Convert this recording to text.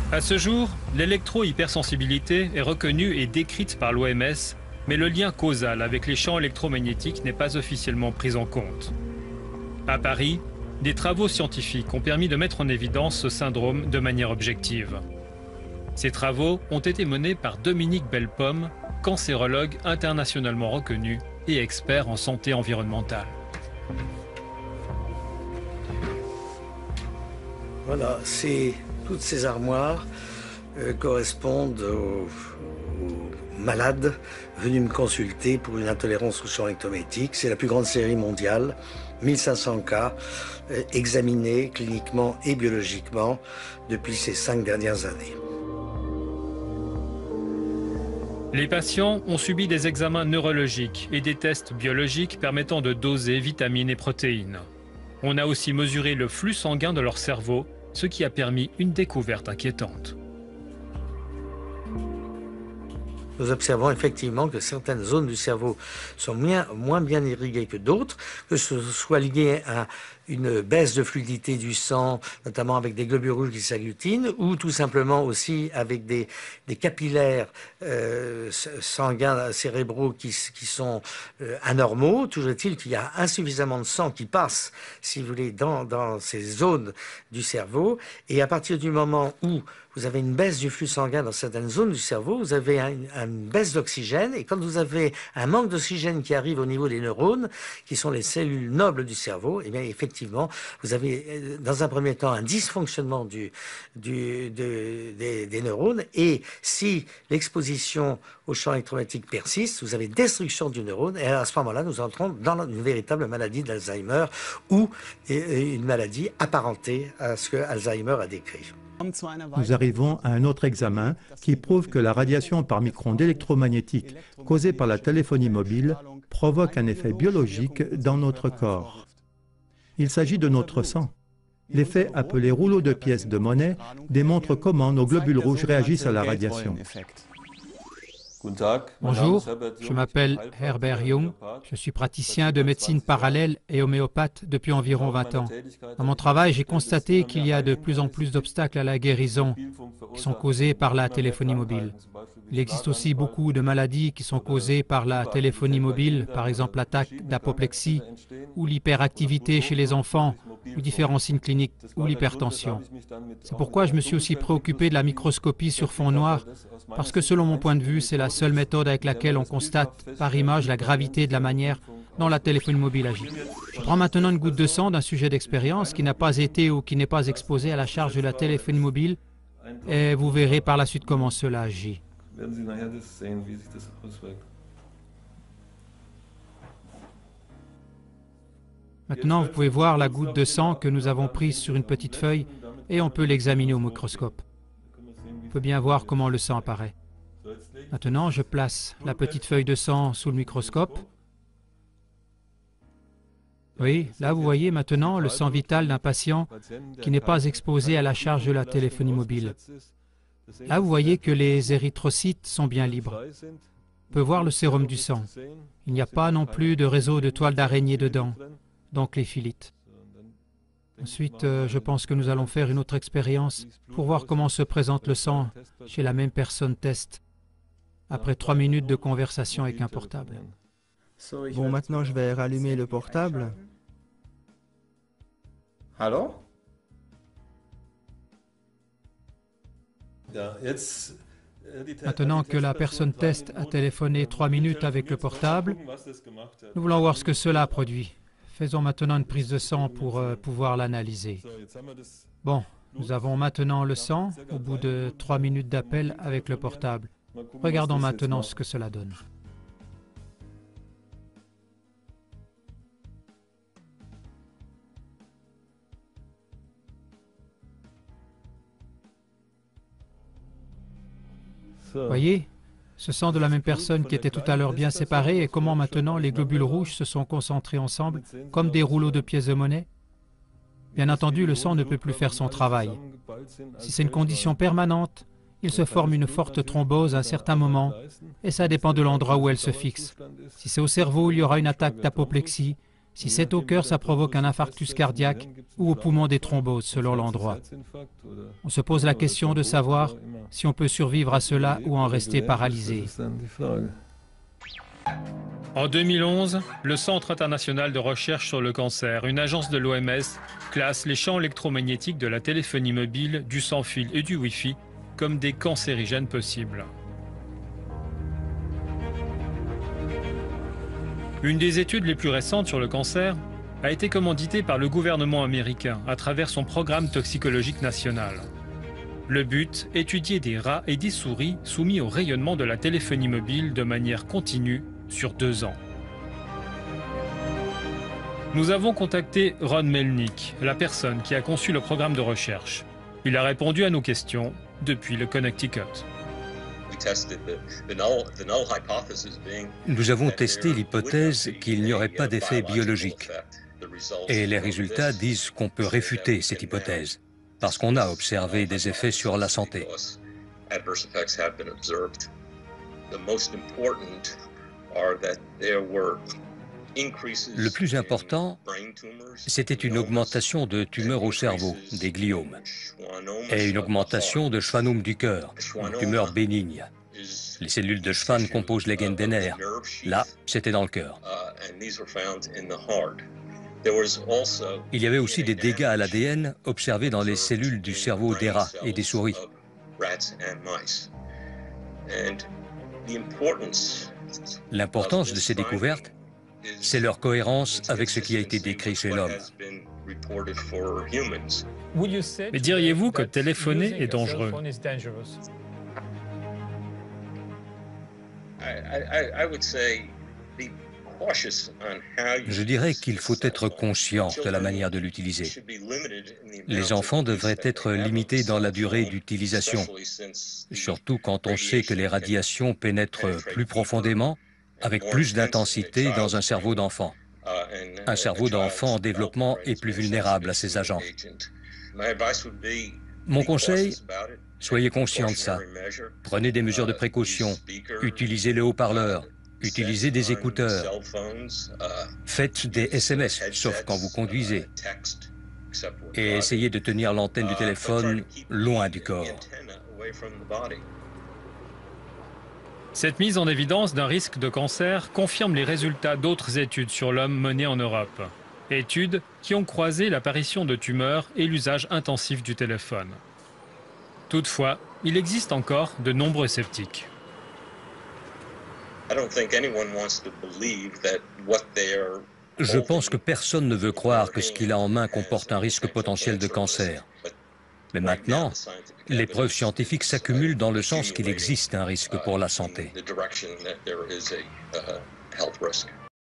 À ce jour, l'électro-hypersensibilité est reconnue et décrite par l'OMS, mais le lien causal avec les champs électromagnétiques n'est pas officiellement pris en compte. À Paris, des travaux scientifiques ont permis de mettre en évidence ce syndrome de manière objective. Ces travaux ont été menés par Dominique Bellepomme, cancérologue internationalement reconnu et expert en santé environnementale. Voilà, toutes ces armoires correspondent aux malades venus me consulter pour une intolérance au champ électromagnétique. C'est la plus grande série mondiale, 1500 cas examinés cliniquement et biologiquement depuis ces 5 dernières années. Les patients ont subi des examens neurologiques et des tests biologiques permettant de doser vitamines et protéines. On a aussi mesuré le flux sanguin de leur cerveau, ce qui a permis une découverte inquiétante. Nous observons effectivement que certaines zones du cerveau sont moins bien irriguées que d'autres, que ce soit lié à une baisse de fluidité du sang, notamment avec des globules rouges qui s'agglutinent, ou tout simplement aussi avec des capillaires sanguins cérébraux qui sont anormaux. Toujours est-il qu'il y a insuffisamment de sang qui passe, si vous voulez, dans ces zones du cerveau. Et à partir du moment où vous avez une baisse du flux sanguin dans certaines zones du cerveau, vous avez une baisse d'oxygène, et quand vous avez un manque d'oxygène qui arrive au niveau des neurones, qui sont les cellules nobles du cerveau, et bien effectivement, vous avez dans un premier temps un dysfonctionnement des neurones, et si l'exposition au champ électromagnétique persiste, vous avez destruction du neurone, et à ce moment-là, nous entrons dans une véritable maladie d'Alzheimer, ou une maladie apparentée à ce que Alzheimer a décrit. Nous arrivons à un autre examen qui prouve que la radiation par micro-ondes électromagnétiques causée par la téléphonie mobile provoque un effet biologique dans notre corps. Il s'agit de notre sang. L'effet appelé rouleau de pièces de monnaie démontre comment nos globules rouges réagissent à la radiation. Bonjour, je m'appelle Herbert Jung, je suis praticien de médecine parallèle et homéopathe depuis environ 20 ans. Dans mon travail, j'ai constaté qu'il y a de plus en plus d'obstacles à la guérison qui sont causés par la téléphonie mobile. Il existe aussi beaucoup de maladies qui sont causées par la téléphonie mobile, par exemple l'attaque d'apoplexie ou l'hyperactivité chez les enfants, ou différents signes cliniques, ou l'hypertension. C'est pourquoi je me suis aussi préoccupé de la microscopie sur fond noir, parce que selon mon point de vue, c'est la seule méthode avec laquelle on constate par image la gravité de la manière dont la téléphonie mobile agit. Je prends maintenant une goutte de sang d'un sujet d'expérience qui n'a pas été ou qui n'est pas exposé à la charge de la téléphonie mobile, et vous verrez par la suite comment cela agit. Maintenant, vous pouvez voir la goutte de sang que nous avons prise sur une petite feuille et on peut l'examiner au microscope. On peut bien voir comment le sang apparaît. Maintenant, je place la petite feuille de sang sous le microscope. Oui, là vous voyez maintenant le sang vital d'un patient qui n'est pas exposé à la charge de la téléphonie mobile. Là vous voyez que les érythrocytes sont bien libres. On peut voir le sérum du sang. Il n'y a pas non plus de réseau de toiles d'araignée dedans, donc les philites. Ensuite, je pense que nous allons faire une autre expérience pour voir comment se présente le sang chez la même personne test après 3 minutes de conversation avec un portable. Bon, maintenant je vais rallumer le portable. Allô? Maintenant que la personne test a téléphoné 3 minutes avec le portable, nous voulons voir ce que cela produit. Faisons maintenant une prise de sang pour pouvoir l'analyser. Bon, nous avons maintenant le sang au bout de 3 minutes d'appel avec le portable. Regardons maintenant ce que cela donne. Voyez, ce sang de la même personne qui était tout à l'heure bien séparé et comment maintenant les globules rouges se sont concentrés ensemble comme des rouleaux de pièces de monnaie. Bien entendu, le sang ne peut plus faire son travail. Si c'est une condition permanente, il se forme une forte thrombose à un certain moment et ça dépend de l'endroit où elle se fixe. Si c'est au cerveau, il y aura une attaque d'apoplexie. Si c'est au cœur, ça provoque un infarctus cardiaque ou au poumon des thromboses, selon l'endroit. On se pose la question de savoir si on peut survivre à cela ou en rester paralysé. En 2011, le Centre international de recherche sur le cancer, une agence de l'OMS, classe les champs électromagnétiques de la téléphonie mobile, du sans-fil et du Wi-Fi comme des cancérigènes possibles. Une des études les plus récentes sur le cancer a été commanditée par le gouvernement américain à travers son programme toxicologique national. Le but, étudier des rats et des souris soumis au rayonnement de la téléphonie mobile de manière continue sur 2 ans. Nous avons contacté Ron Melnick, la personne qui a conçu le programme de recherche. Il a répondu à nos questions depuis le Connecticut. Nous avons testé l'hypothèse qu'il n'y aurait pas d'effet biologique. Et les résultats disent qu'on peut réfuter cette hypothèse, parce qu'on a observé des effets sur la santé. Le plus important, c'était une augmentation de tumeurs au cerveau, des gliomes, et une augmentation de schwannomes du cœur, une tumeur bénigne. Les cellules de Schwann composent les gaines des nerfs. Là, c'était dans le cœur. Il y avait aussi des dégâts à l'ADN observés dans les cellules du cerveau des rats et des souris. L'importance de ces découvertes, c'est leur cohérence avec ce qui a été décrit chez l'homme. Mais diriez-vous que téléphoner est dangereux? Je dirais qu'il faut être conscient de la manière de l'utiliser. Les enfants devraient être limités dans la durée d'utilisation, surtout quand on sait que les radiations pénètrent plus profondément, avec plus d'intensité dans un cerveau d'enfant. Un cerveau d'enfant en développement est plus vulnérable à ces agents. Mon conseil, soyez conscient de ça. Prenez des mesures de précaution, utilisez le haut-parleur, utilisez des écouteurs, faites des SMS, sauf quand vous conduisez, et essayez de tenir l'antenne du téléphone loin du corps. Cette mise en évidence d'un risque de cancer confirme les résultats d'autres études sur l'homme menées en Europe. Études qui ont croisé l'apparition de tumeurs et l'usage intensif du téléphone. Toutefois, il existe encore de nombreux sceptiques. Je pense que personne ne veut croire que ce qu'il a en main comporte un risque potentiel de cancer. Mais maintenant, les preuves scientifiques s'accumulent dans le sens qu'il existe un risque pour la santé.